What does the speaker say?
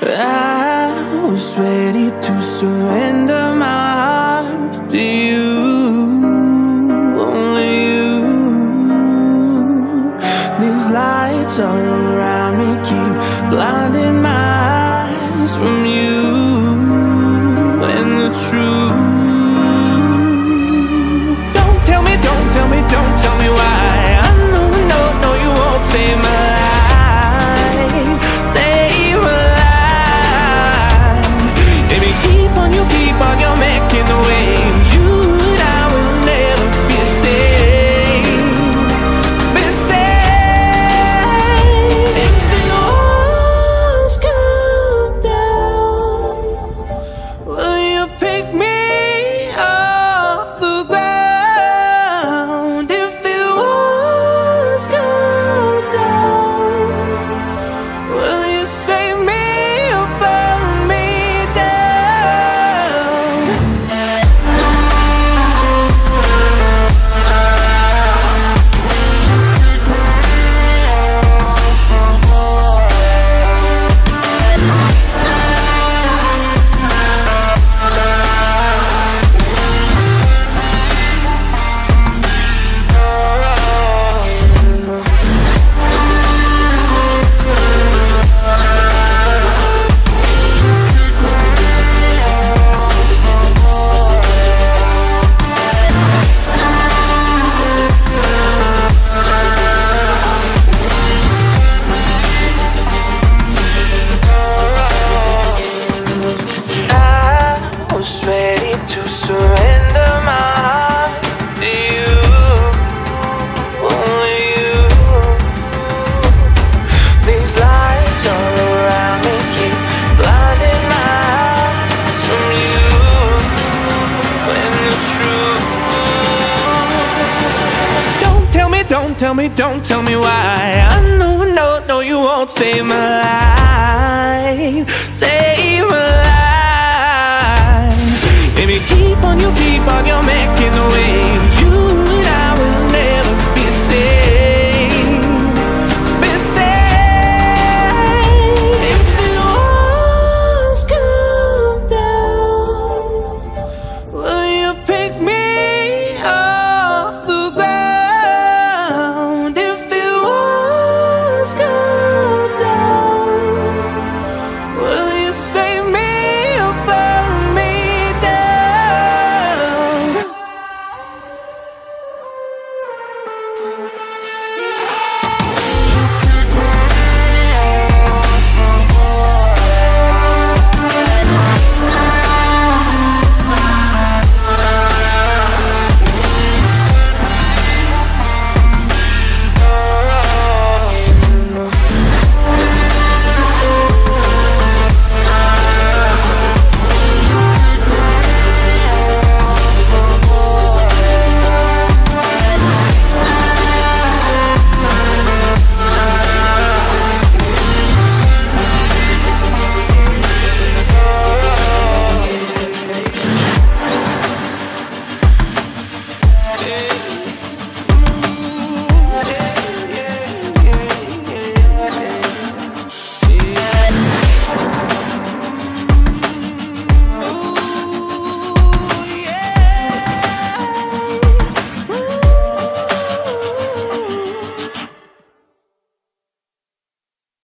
I was ready to surrender my heart to you, only you. These lights all around me keep blinding my eyes from you and the truth. Don't tell me, don't tell me, don't tell me why. I know, no, no, you won't save my life. Save my life. Baby, keep on, you keep on, you're making the waves. You and I will never be saved. Be saved. If the walls come down, will you pick me off the ground? If the walls come down, will you save me or burn me down? I was ready to surrender my heart to you, only you. These lights all around me keep blinding my eyes from you and the truth. Don't tell me, don't tell me, don't tell me why. I know, no, no, you won't save my life.